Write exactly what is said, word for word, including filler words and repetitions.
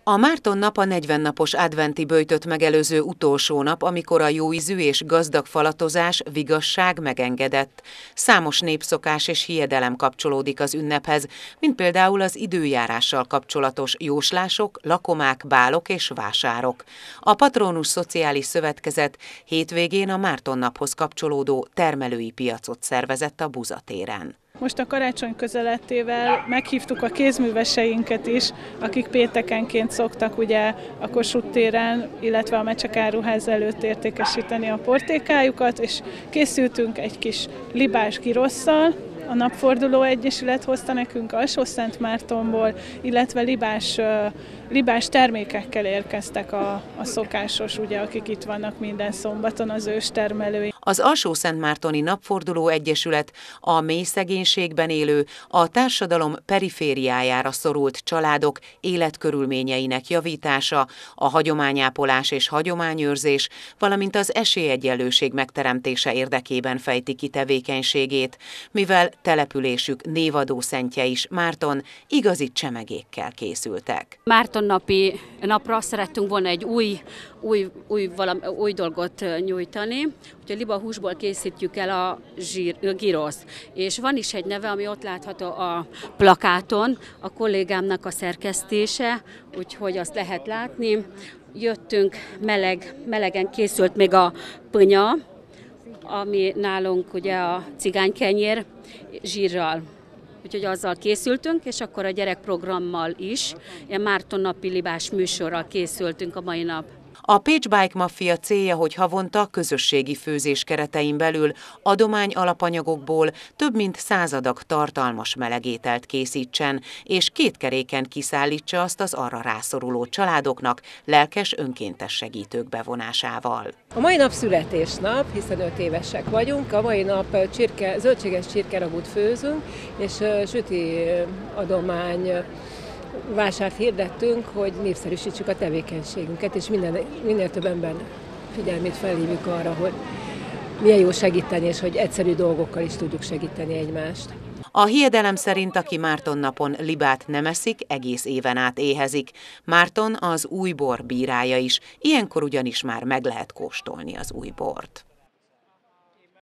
A Márton nap a negyven napos adventi böjtöt megelőző utolsó nap, amikor a jóízű és gazdag falatozás, vigasság megengedett. Számos népszokás és hiedelem kapcsolódik az ünnephez, mint például az időjárással kapcsolatos jóslások, lakomák, bálok és vásárok. A Patronus Szociális Szövetkezet hétvégén a Márton naphoz kapcsolódó termelői piacot szervezett a Buzatéren. Most a karácsony közelettével meghívtuk a kézműveseinket is, akik péntekenként szoktak ugye a Kossuth téren, illetve a Mecsekáruház előtt értékesíteni a portékájukat, és készültünk egy kis libás girosszal. A Napforduló Egyesület hozta nekünk Alsó-Szentmártonból, illetve libás, libás termékekkel érkeztek a, a szokásos, ugye, akik itt vannak minden szombaton, az őstermelői. Az Alsó-Szentmártoni Napforduló Egyesület a mély szegénységben élő, a társadalom perifériájára szorult családok életkörülményeinek javítása, a hagyományápolás és hagyományőrzés, valamint az esélyegyenlőség megteremtése érdekében fejti ki tevékenységét, mivel településük névadó szentje is Márton igazi csemegékkel készültek. Márton napi napra szerettünk volna egy új, új, új, valami, új dolgot nyújtani, úgyhogy libahúsból készítjük el a, zsír, a giroszt. És van is egy neve, ami ott látható a plakáton, a kollégámnak a szerkesztése, úgyhogy azt lehet látni. Jöttünk, meleg, melegen készült még a pönya, ami nálunk ugye a cigánykenyér zsírral. Úgyhogy azzal készültünk, és akkor a gyerekprogrammal is, ilyen Márton napi libás műsorral készültünk a mai nap. A Pécs Bike Mafia célja, hogy havonta közösségi főzés keretein belül adomány alapanyagokból több mint száz adag tartalmas melegételt készítsen, és két keréken kiszállítsa azt az arra rászoruló családoknak lelkes önkéntes segítők bevonásával. A mai nap születésnap, hiszen öt évesek vagyunk, a mai nap csirke, zöldséges csirkeragút főzünk, és süti adomány vásárt hirdettünk, hogy népszerűsítsük a tevékenységünket, és minden, minél több ember figyelmét felhívjuk arra, hogy milyen jó segíteni, és hogy egyszerű dolgokkal is tudjuk segíteni egymást. A hiedelem szerint, aki Márton napon libát nem eszik, egész éven át éhezik. Márton az új bor bírája is, ilyenkor ugyanis már meg lehet kóstolni az új bort.